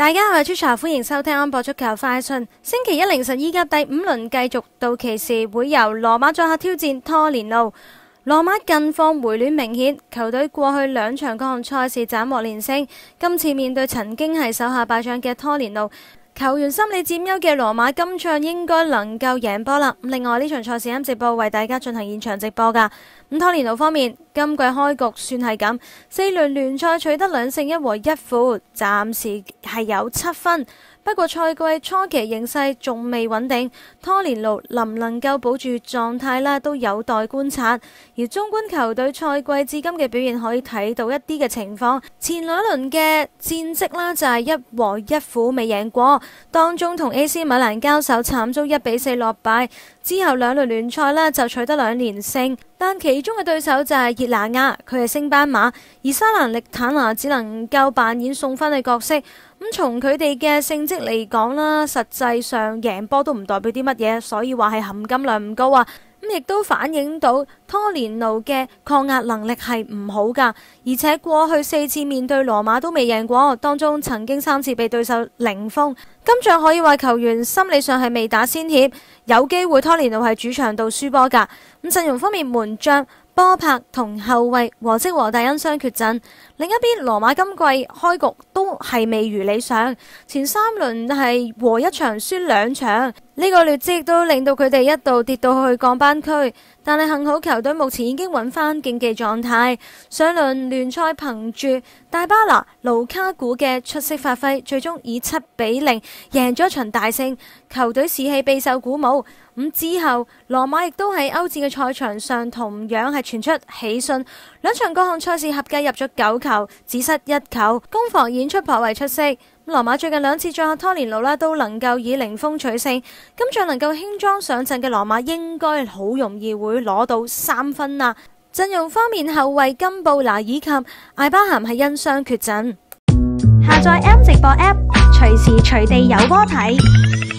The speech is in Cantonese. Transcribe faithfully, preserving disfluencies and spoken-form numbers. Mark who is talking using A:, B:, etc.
A: 大家好，我係 Trisha， 歡迎收聽安博足球快訊。星期一凌晨意甲第五輪繼續，到期時會由羅馬作客挑戰拖連奴。羅馬近況回暖明顯，球隊過去兩場各項賽事斬獲連勝，今次面對曾經係手下敗將嘅拖連奴，球員心理佔優嘅羅馬今場應該能夠贏波啦。另外呢場賽事啱直播為大家進行現場直播噶。咁拖連奴方面，今季開局算係咁，四輪聯賽取得兩勝一和一負，暫時係有七分。不過賽季初期形勢仲未穩定，拖連奴能唔能夠保住狀態啦，都有待觀察。而中觀球隊賽季至今嘅表現可以睇到一啲嘅情況，前兩輪嘅戰績啦就係一和一負未贏過，當中同 A C 米蘭交手慘遭一比四落敗，之後兩輪聯賽啦就取得兩連勝，但其中嘅對手就係熱拿亞，佢係升班馬，而沙蘭力坦拿只能夠扮演送分嘅角色。咁從佢哋嘅成績嚟講啦，實際上贏波都唔代表啲乜嘢，所以話係含金量唔高啊。咁亦都反映到拖連奴嘅抗壓能力係唔好噶，而且過去四次面對羅馬都未贏過，當中曾經三次被對手零封。今仗可以話球員心理上係未打先怯，有機會拖連奴係主場度輸波噶。咁陣容方面，門將波柏同後衛和即和大恩傷缺陣。另一邊羅馬今季開局都係未如理想，前三輪係和一場輸兩場，呢、這個劣績亦都令到佢哋一度跌到去降班區。但係幸好球隊目前已經揾翻競技狀態，上輪聯賽憑住大巴拿、盧卡古嘅出色發揮，最終以七比零贏咗一場大勝，球隊士氣備受鼓舞。咁之後羅馬亦都喺歐戰嘅賽場上同樣係傳出喜訊，兩場各項賽事合計入咗九球，只失一球，攻防演出頗為出色。羅馬最近兩次作客拖連奴啦，都能夠以零封取勝，今仗能夠輕裝上陣嘅羅馬應該好容易會攞到三分啦。陣容方面，後衛金布拿以及艾巴咸係因傷缺陣。
B: 下載 M 直播 App， 隨時隨地有波睇。